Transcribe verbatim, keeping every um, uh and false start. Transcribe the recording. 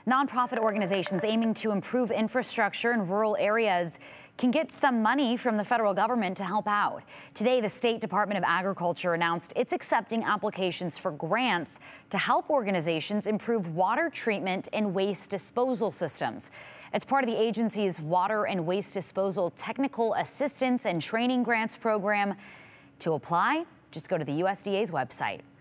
Nonprofit organizations aiming to improve infrastructure in rural areas can get some money from the federal government to help out. Today, the State Department of Agriculture announced it's accepting applications for grants to help organizations improve water treatment and waste disposal systems. It's part of the agency's Water and Waste Disposal Technical Assistance and Training Grants program. To apply, just go to the U S D A's website.